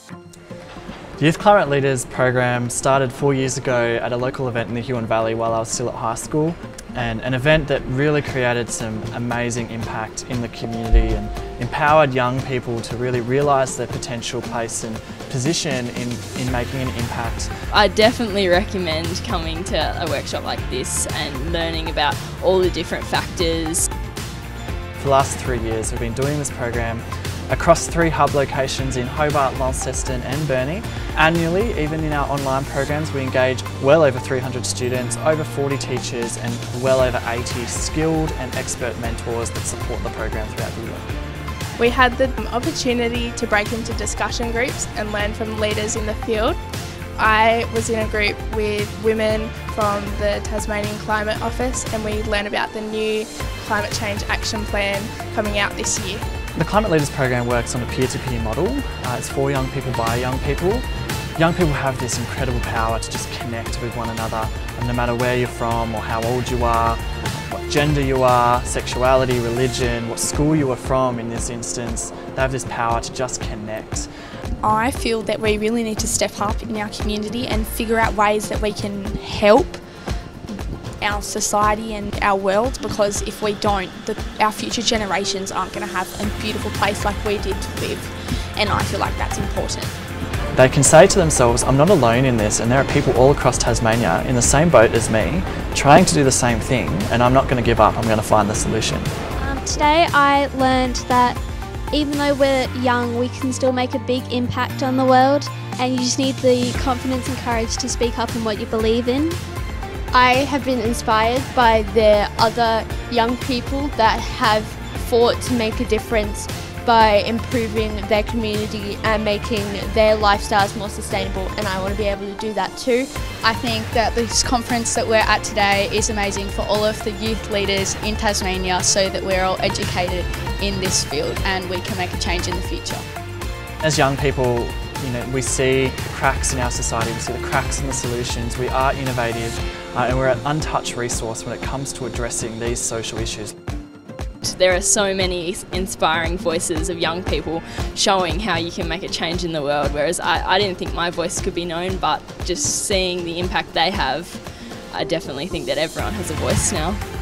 The Youth Climate Leaders program started 4 years ago at a local event in the Huon Valley while I was still at high school, and an event that really created some amazing impact in the community and empowered young people to really realise their potential, place and position in making an impact. I definitely recommend coming to a workshop like this and learning about all the different factors. For the last 3 years we've been doing this program across 3 hub locations in Hobart, Launceston and Burnie. Annually, even in our online programs, we engage well over 300 students, over 40 teachers and well over 80 skilled and expert mentors that support the program throughout the year. We had the opportunity to break into discussion groups and learn from leaders in the field. I was in a group with women from the Tasmanian Climate Office and we learned about the new Climate Change Action Plan coming out this year. The Climate Leaders program works on a peer-to-peer model. It's for young people by young people. Young people have this incredible power to just connect with one another, and no matter where you're from or how old you are, what gender you are, sexuality, religion, what school you are from in this instance, they have this power to just connect. I feel that we really need to step up in our community and figure out ways that we can help our society and our world, because if we don't, our future generations aren't going to have a beautiful place like we did to live, and I feel like that's important. They can say to themselves, I'm not alone in this, and there are people all across Tasmania in the same boat as me, trying to do the same thing, and I'm not going to give up, I'm going to find the solution. Today I learned that even though we're young, we can still make a big impact on the world, and you just need the confidence and courage to speak up in what you believe in. I have been inspired by the other young people that have fought to make a difference by improving their community and making their lifestyles more sustainable, and I want to be able to do that too. I think that this conference that we're at today is amazing for all of the youth leaders in Tasmania, so that we're all educated in this field and we can make a change in the future. As young people, we see the cracks in our society, we see the cracks in the solutions, we are innovative and we're an untouched resource when it comes to addressing these social issues. There are so many inspiring voices of young people showing how you can make a change in the world, whereas I didn't think my voice could be known, but just seeing the impact they have, I definitely think that everyone has a voice now.